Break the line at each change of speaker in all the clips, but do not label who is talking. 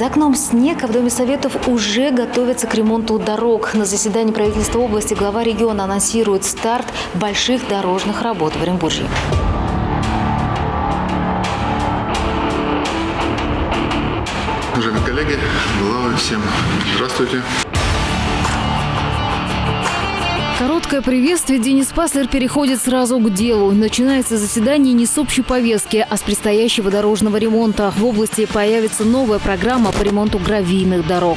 За окном снег, а в Доме Советов уже готовятся к ремонту дорог. На заседании правительства области глава региона анонсирует старт больших дорожных работ в Оренбурге.
Уважаемые коллеги, главы, всем здравствуйте.
Короткое приветствие. Денис Паслер переходит сразу к делу. Начинается заседание не с общей повестки, а с предстоящего дорожного ремонта. В области появится новая программа по ремонту гравийных дорог.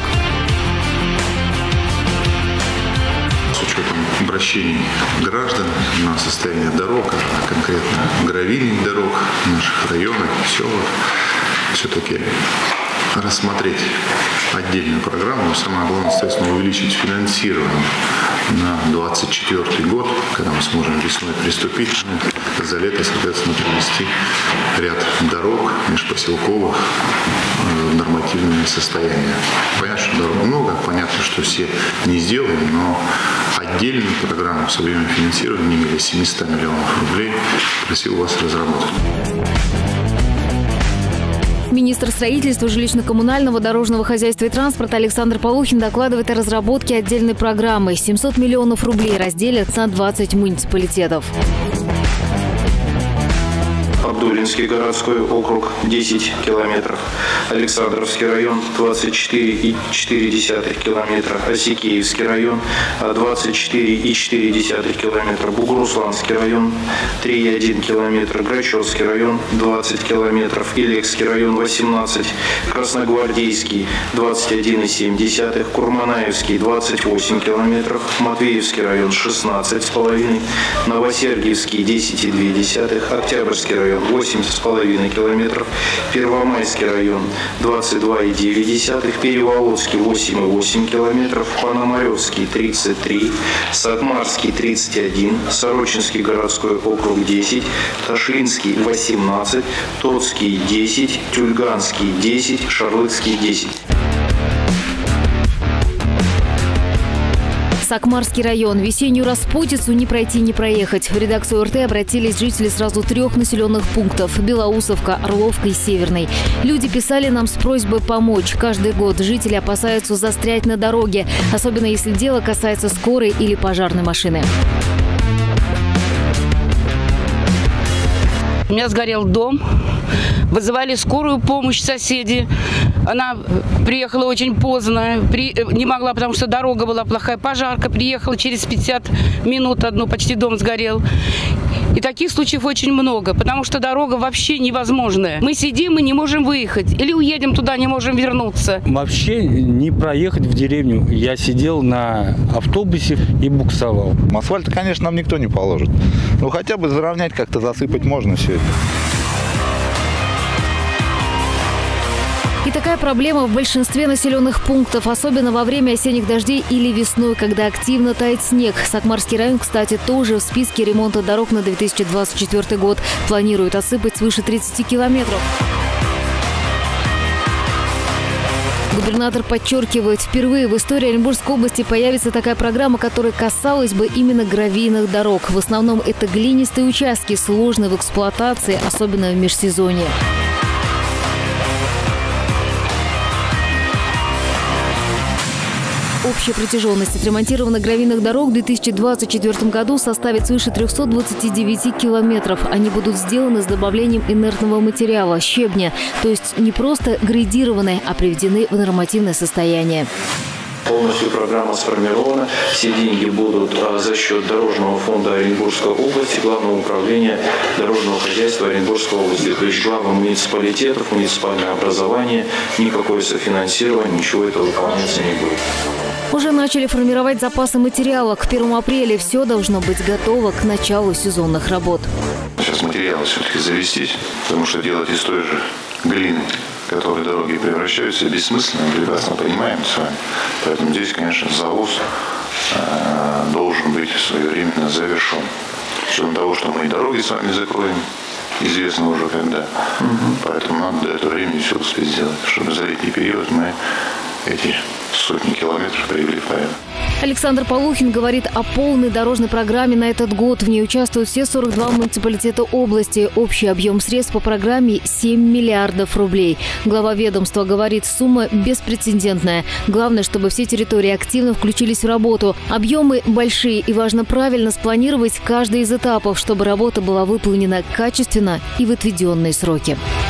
С учетом обращений граждан на состояние дорог, а конкретно гравийных дорог в наших районах, селах, все-таки рассмотреть отдельную программу. Самое главное, естественно, увеличить финансирование на 2024 год, когда мы сможем весной приступить, за лето, соответственно, привести ряд дорог межпоселковых в нормативное состояние. Понятно, что дорог много, понятно, что все не сделаны, но отдельную программу с объемом финансирования не менее 700 миллионов рублей просил вас разработать.
Министр строительства, жилищно-коммунального, дорожного хозяйства и транспорта Александр Полухин докладывает о разработке отдельной программы. 700 миллионов рублей разделят на 20 муниципалитетов.
Абдулинский городской округ 10 километров, Александровский район 24,4 километра, Осикеевский район 24,4 километра, Бугурусланский район 3,1 километра, Грачевский район 20 километров, Илекский район 18, Красногвардейский 21,7, Курманаевский 28 километров, Матвеевский район 16,5, Новосергиевский 10,2, Октябрьский район 8,5 километров, Первомайский район 22,9, Переволодский 8,8 километров, Пономаревский 33, Сатмарский 31, Сорочинский городской округ 10, Ташлинский 18, Тотский 10, Тюльганский 10, Шарлыцкий 10.
Сакмарский район. Весеннюю распутицу не пройти, не проехать. В редакцию РТ обратились жители сразу 3 населенных пунктов – Белоусовка, Орловка и Северный. Люди писали нам с просьбой помочь. Каждый год жители опасаются застрять на дороге, особенно если дело касается скорой или пожарной машины.
У меня сгорел дом, вызывали скорую помощь соседи. Она приехала очень поздно, не могла, потому что дорога была плохая. Пожарка приехала через 50 минут, почти дом сгорел. И таких случаев очень много, потому что дорога вообще невозможная. Мы сидим и не можем выехать, или уедем туда, не можем вернуться.
Вообще не проехать в деревню. Я сидел на автобусе и буксовал.
Асфальта, конечно, нам никто не положит. Но хотя бы заровнять, как-то засыпать можно все это.
И такая проблема в большинстве населенных пунктов, особенно во время осенних дождей или весной, когда активно тает снег. Сакмарский район, кстати, тоже в списке ремонта дорог на 2024 год. Планируют осыпать свыше 30 километров. Губернатор подчеркивает, впервые в истории Оренбургской области появится такая программа, которая касалась бы именно гравийных дорог. В основном это глинистые участки, сложные в эксплуатации, особенно в межсезонье. Общая протяженность отремонтированных гравийных дорог в 2024 году составит свыше 329 километров. Они будут сделаны с добавлением инертного материала – щебня. То есть не просто грейдированы, а приведены в нормативное состояние.
Полностью программа сформирована. Все деньги будут за счет Дорожного фонда Оренбургской области, Главного управления дорожного хозяйства Оренбургской области. То есть главам муниципалитетов, муниципальное образование, никакое софинансирование, ничего этого выполняться не будет.
Уже начали формировать запасы материала. К 1 апреля все должно быть готово к началу сезонных работ.
Сейчас материалы все-таки завестись, потому что делать из той же глины, в которой дороги превращаются, бессмысленно, мы прекрасно понимаем с вами. Поэтому здесь, конечно, завоз должен быть своевременно завершен. С учетом того, что мы и дороги с вами закроем, известно уже когда. Поэтому надо до этого времени все успеть сделать, чтобы за летний период мы эти сотни километров привели в порядок.
Александр Полухин говорит о полной дорожной программе на этот год. В ней участвуют все 42 муниципалитета области. Общий объем средств по программе – 7 миллиардов рублей. Глава ведомства говорит, сумма беспрецедентная. Главное, чтобы все территории активно включились в работу. Объемы большие, и важно правильно спланировать каждый из этапов, чтобы работа была выполнена качественно и в отведенные сроки.